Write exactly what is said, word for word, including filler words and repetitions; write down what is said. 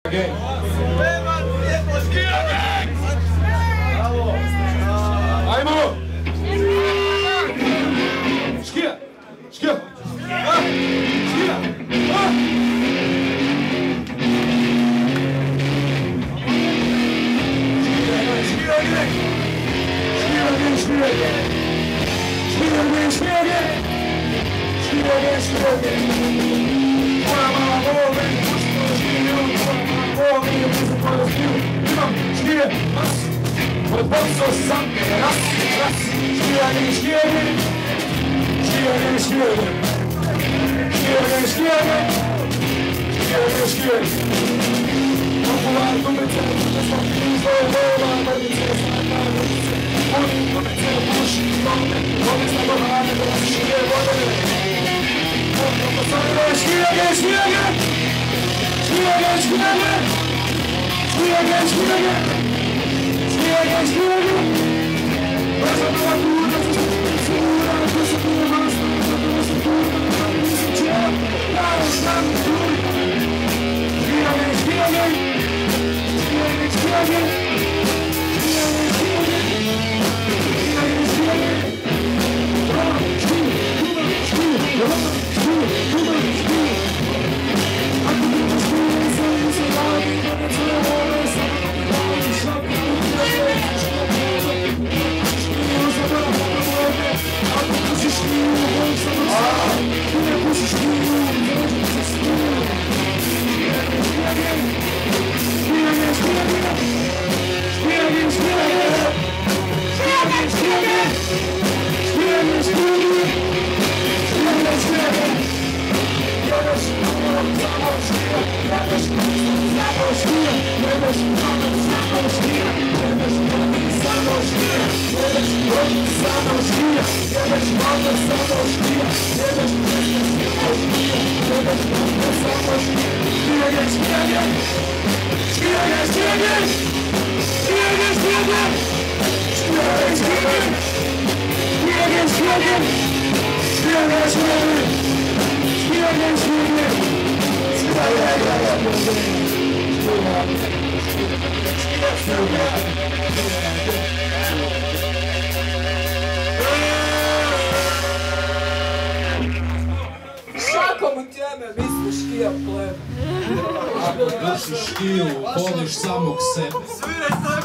Ajmo! Škija! Škija! Škija! Odboco sam raz, raz, škijanje, škijanje, škijanje, škijanje, škijanje, škijanje, škijanje, škijanje. Popularno me cenu, da sam izdo vola, mrvice, sada mrvice, oni mrvice, puši, stone, oni stanovane, da se škije vode. Škijanje, škijanje, škijanje, škijanje, škijanje, škijanje, škijanje. Škijanje, škijanje, razam na kurda, sura, da se kurva, da se kurva, da se čela, da se nam kuri. Škijanje, škijanje, škijanje, škijanje, škijanje, škijanje, škijanje, škijanje. Roma, škiju, Roma, škiju, Roma, škiju, Roma, škiju. Ako bi to škiju, sam bi se radi, da ne cijelo vole, sam bi radi, šapka. Ako pušiš knjigu, bojim se do sada. Ti ne pušiš knjigu, dođem se sniju. Škijanje, škijanje, škijanje, škijanje, škijanje, škijanje, škijanje, škijanje, škijanje, škijanje, škijanje, škijanje. Jedeš, samo škija, jedeš, samo škija, jedeš, samo škija, jedeš, samo škija, jedeš, samo škija, jedeš, samo škija, jedeš, samo škija, jedeš, samo škija, škijanje, škijanje, škijanje, škijanje, škijanje, škijanje, škijanje, škijanje, škijanje, škijanje, škijanje, škijanje. Škijanje, škijanje, Šakom u tjeme, mi smo škija pleme. Ako držiš škiju, voliš samog sebe.